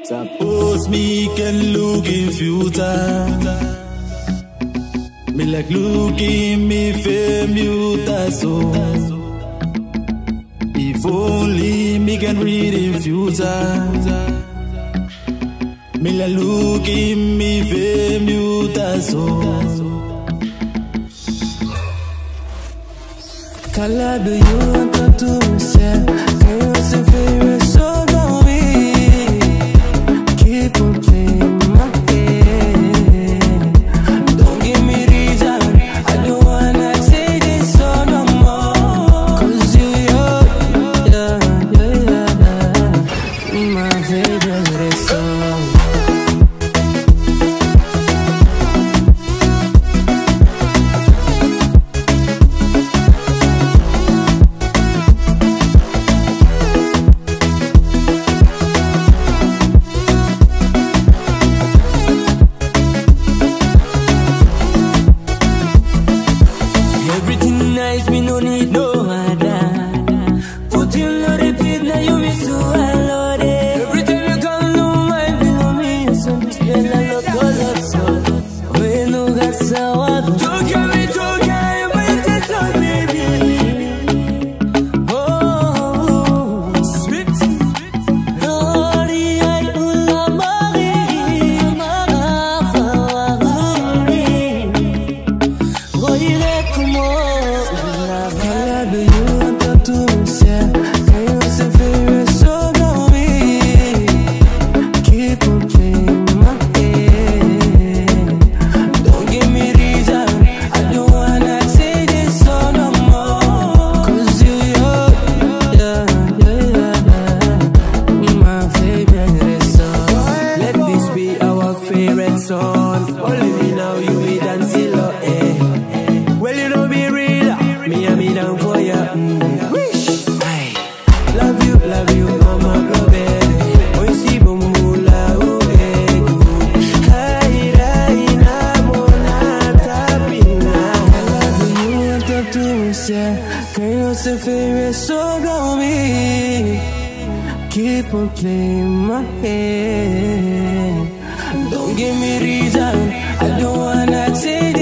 Suppose me can look in future. Me like looking me fame you so. If only me can read in future. Me like looking me fame you so. Color do you want to say? Can you see favorite song on me? Keep on playing my head. Don't give me reason. I don't wanna say this song no more. 'Cause yeah, my favorite song. Me no need no other. Put you on repeat, now you miss so I love it. Every time you come to my below me, so this bell I love color so. When you got so what? Talk me, but it is so baby. Oh, sweet. Lordy, I love Marie, come on. Do you want to say? Can you say favorite song on me? Keep on playing my head. Don't give me reason. I don't wanna say this song no more. 'Cause my favorite song. Let this be our favorite song. Only me now, you be dancing low, eh? Well, you know be real. Me down for ya. Wish. Aye. Love you, mama, love baby. Oi si bumula uegu. Hai na mona tapina. Do you want to say? Can you say favorite song on me? Keep on playing my head. Don't give me reason. I don't wanna take